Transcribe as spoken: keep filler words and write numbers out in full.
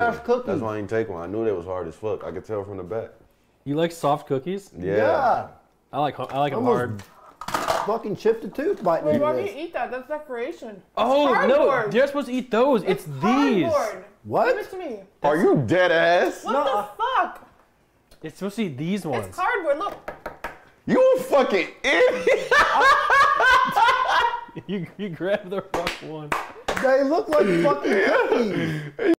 Soft cookies. That's why I didn't take one. I knew they was hard as fuck. I could tell from the back. You like soft cookies? Yeah. yeah. I like I like them hard. Fucking chipped the tooth biting. Wait, why do you eat that? That's decoration. Oh it's no, cardboard. you're supposed to eat those. It's, it's these. Cardboard. What? Give it to me. Are you dead ass? What no, the uh, fuck? It's supposed to eat these ones. It's cardboard. Look. You a fucking idiot. you you grab the rough one. They look like fucking cookies.